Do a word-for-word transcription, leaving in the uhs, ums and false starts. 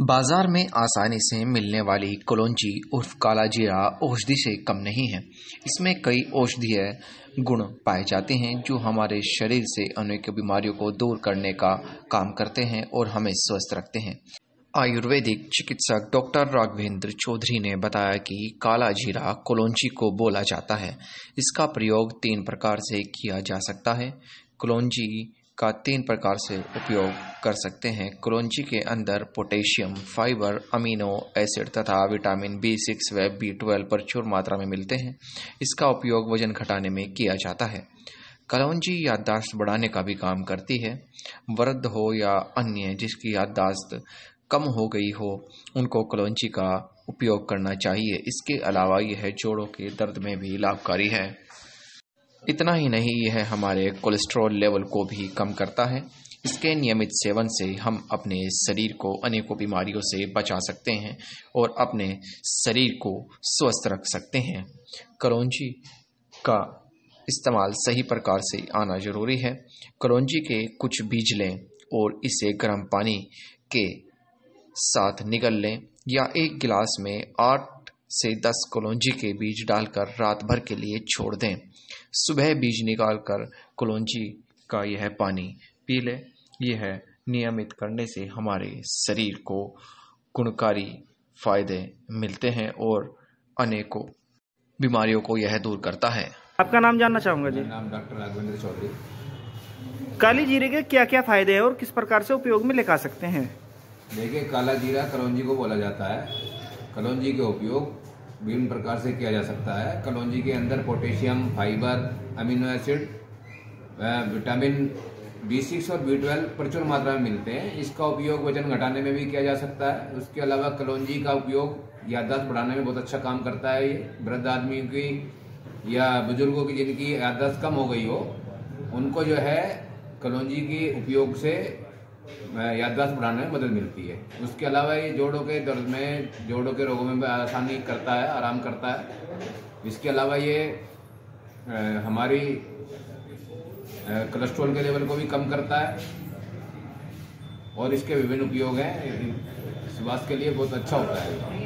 बाजार में आसानी से मिलने वाली कलौंजी उर्फ काला जीरा औषधि से कम नहीं है। इसमें कई औषधीय गुण पाए जाते हैं जो हमारे शरीर से अनेक बीमारियों को दूर करने का काम करते हैं और हमें स्वस्थ रखते हैं। आयुर्वेदिक चिकित्सक डॉक्टर राघवेंद्र चौधरी ने बताया कि काला जीरा कलौंजी को बोला जाता है। इसका प्रयोग तीन प्रकार से किया जा सकता है। कलौंजी का तीन प्रकार से उपयोग कर सकते हैं। कलौंजी के अंदर पोटेशियम, फाइबर, अमीनो एसिड तथा विटामिन बी सिक्स व बी ट्वेल्व प्रचुर मात्रा में मिलते हैं। इसका उपयोग वजन घटाने में किया जाता है। कलौंजी याददाश्त बढ़ाने का भी काम करती है। वृद्ध हो या अन्य जिसकी याददाश्त कम हो गई हो, उनको कलौंजी का उपयोग करना चाहिए। इसके अलावा यह जोड़ों के दर्द में भी लाभकारी है। इतना ही नहीं, यह हमारे कोलेस्ट्रॉल लेवल को भी कम करता है। इसके नियमित सेवन से हम अपने शरीर को अनेकों बीमारियों से बचा सकते हैं और अपने शरीर को स्वस्थ रख सकते हैं। कलौंजी का इस्तेमाल सही प्रकार से आना जरूरी है। कलौंजी के कुछ बीज लें और इसे गर्म पानी के साथ निगल लें या एक गिलास में आठ से दस कलौंजी के बीज डालकर रात भर के लिए छोड़ दें। सुबह बीज निकालकर कलौंजी का यह पानी पी लें। यह नियमित करने से हमारे शरीर को गुणकारी फायदे मिलते हैं और अनेकों बीमारियों को यह दूर करता है। आपका नाम जानना चाहूँगा जी। मेरा नाम डॉक्टर राघवेंद्र चौधरी। काली जीरे के क्या क्या फायदे हैं और किस प्रकार से उपयोग में लेकर सकते हैं? देखिए, काला जीरा कलौंजी को बोला जाता है। कलौंजी के उपयोग विभिन्न प्रकार से किया जा सकता है। कलौंजी के अंदर potassium, fibre, amino acid, vitamin B six और बी ट्वेल्व प्रचुर मात्रा में मिलते हैं। इसका उपयोग वजन घटाने में भी किया जा सकता है। उसके अलावा कलौंजी का उपयोग याददाश्त बढ़ाने में बहुत अच्छा काम करता है। ये वृद्ध आदमियों की या बुजुर्गों की जिनकी याददाश्त कम हो गई हो, उनको जो है कलौंजी के उपयोग से याददाश्त बढ़ाने में मदद मिलती है। उसके अलावा ये जोड़ों के दर्द में, जोड़ों के रोगों में भी आसानी करता है, आराम करता है। इसके अलावा ये हमारी कोलेस्ट्रॉल के लेवल को भी कम करता है और इसके विभिन्न उपयोग हैं। स्वास्थ्य के लिए बहुत अच्छा होता है।